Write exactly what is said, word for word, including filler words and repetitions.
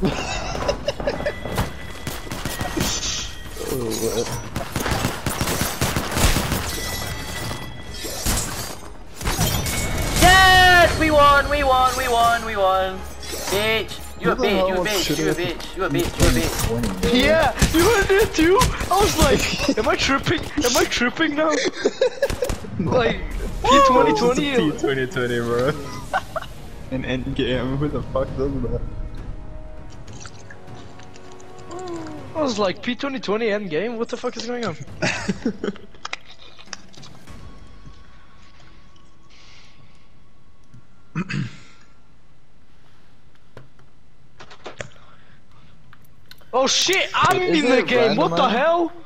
Yes! We won! We won! We won! We won! Bitch! You a bitch! You a bitch! You a bitch! You a bitch! You a bitch! Yeah! You were there too! I was like, am I tripping? Am I tripping now? Like, P twenty twenty? P twenty twenty, bro. In endgame, who the fuck does that? I was like, P twenty twenty endgame? What the fuck is going on? Oh shit, I'm in the game, what the hell?